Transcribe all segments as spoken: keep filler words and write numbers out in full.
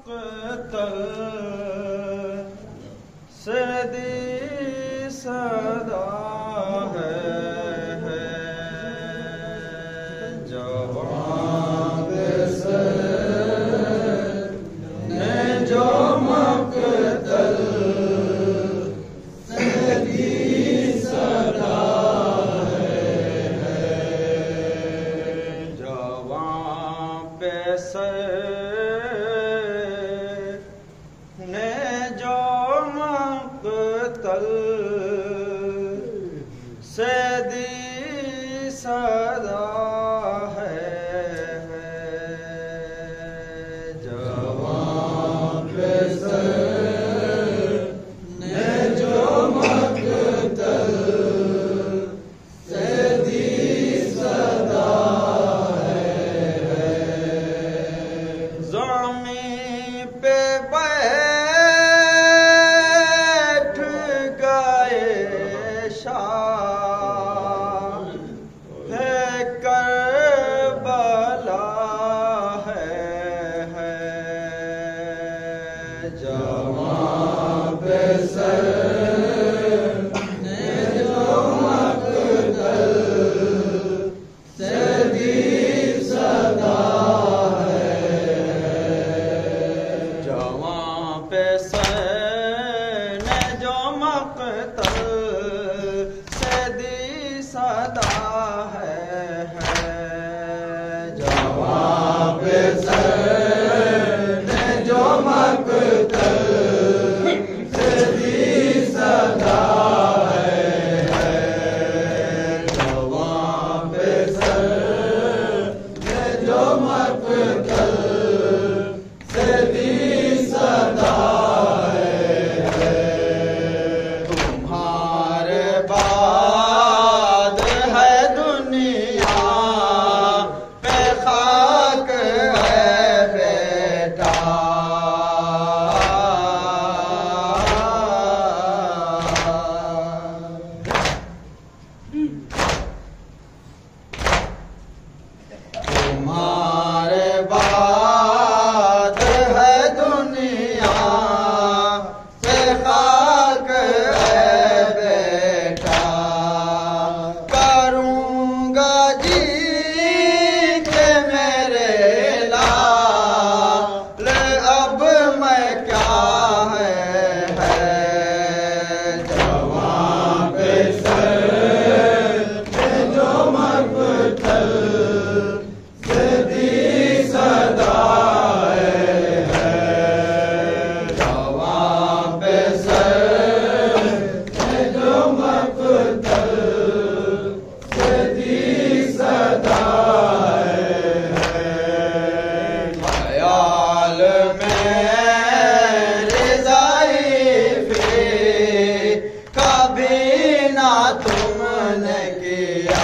मक्तल से दी सदा है, है जवाब से ने जो मक्तल से दी सदा है, है जवाब पे से ने जो मक्तल से दी सदा है, जवाब पे से ने जो मक्तल से दी सदा है, ज़मीन पे बैठ गए शाह है करबला है, है जवाब से ने जो मक्तल से दी सदा है, जवाब से ने जो मक्तल से दी सदा है, है जवाब से ने जो मक्तल से दी सदा है, है जवाब से ने जो मक्तल से दी सदा है, है तुम्हारे बाद है दुनिया पे खाक है बेटा, तुम्हारे बाद है दुनिया से खाक है बेटा, करूँगा जी के मेरे लाल अब मैं क्या है, है जवाब से ने जो मक्तल से दी सदा है, है जवाब से ने जो मक्तल से दी सदा है, है ख्याल में रिज़ाई भी कभी ना तुमने किया,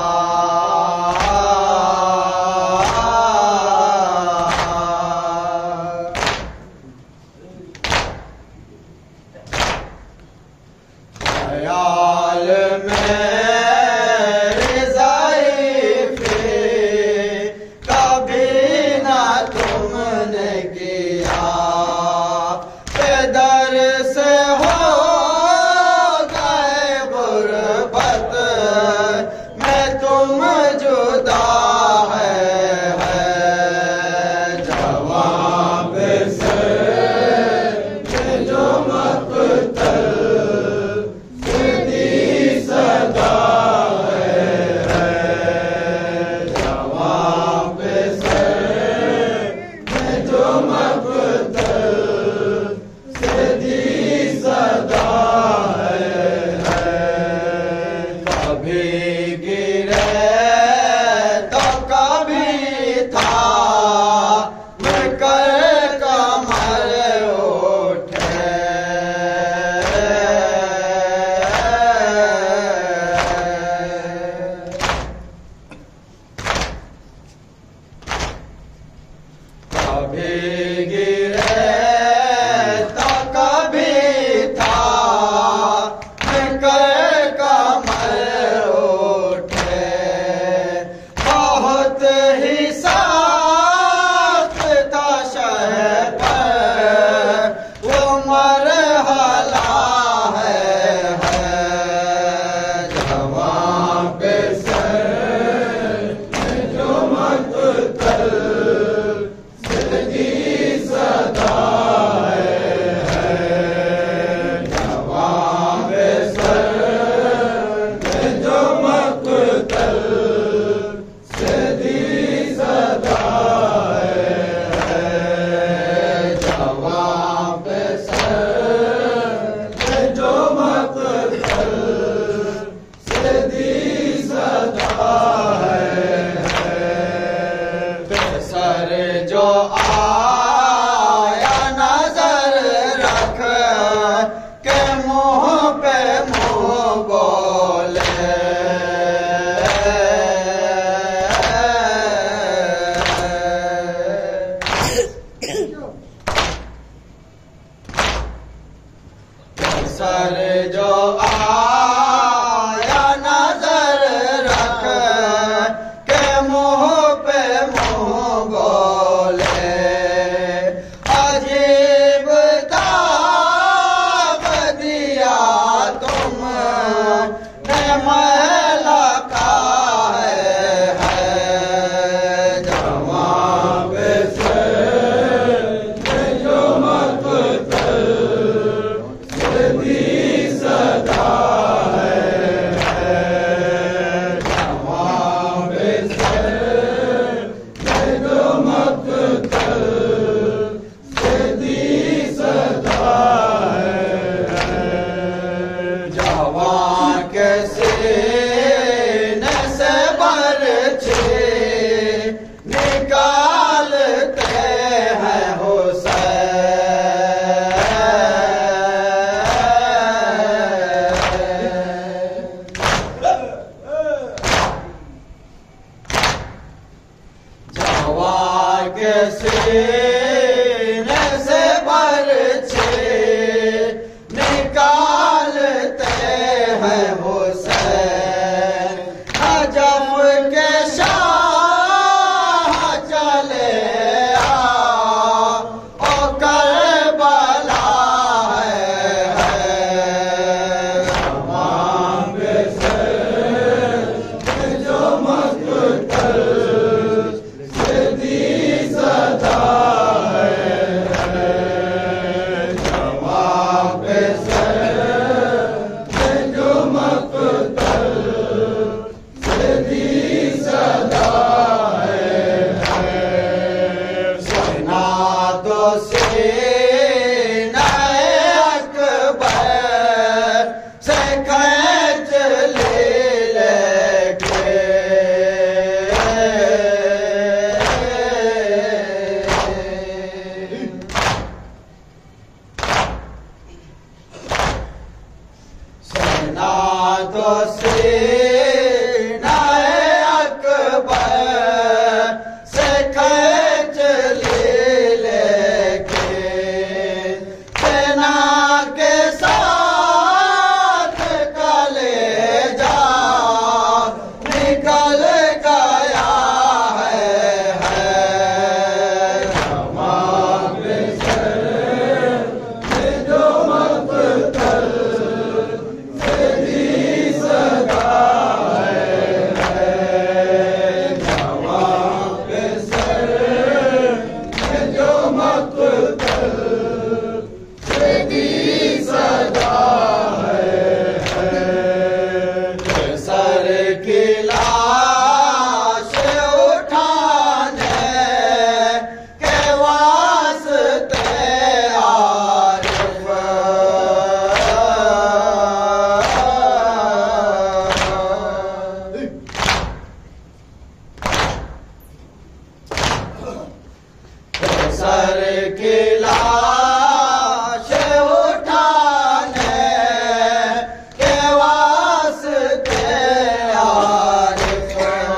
ख्याल में रिज़ाई भी कभी ना तुमने किया, बेदर से हो गए गुरबत में तुम जुदा है, है जवाब से ने जो मक्तल से दी सदा है, है जवाब से ने जो मक्तल से दी सदा है, है कभी गिरे तो कभी था मैं कर कमर उठे, कभी गिरे सर जो आया नजर रख के मुंह पे मुंह बोले, अजीब दाब दिया तुमने महला का है, जवाब से जो मकतल से दी सदा है, जवाब से जो मकतल से दी सदा है, जवान के सीने से बरछी निकालते हैं जवान के सीने से बरछी निकालते हैं हुसैन, नजफ के शाह चले आ ओ करबला है, जवाब से जो मकतल से दी सदा है, जवाब से जो मकतल से दी सदा है, सेना तो सीना अकबर से खींच ले लेके, सेना तो सीना अकबर से खींच ले लेके, सेना के साथ कलेजा निकल गया है, जवाब से जो मकतल से दी सदा है, जवाब से जो मकतल से दी सदा है, सर की लाश उठाने के वास्ते आरिफ सर की लाश उठाने के वास्ते आरिफ,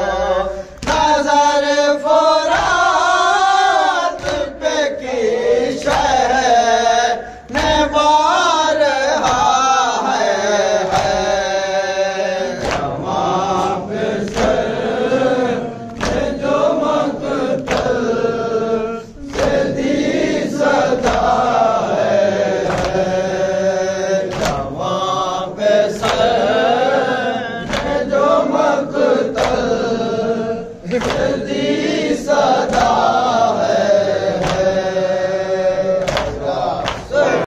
नजर फुरात पे की शहर ने बारहा है, जवाब से जो मकतल से दी सदा है, जवाब से जो मकतल से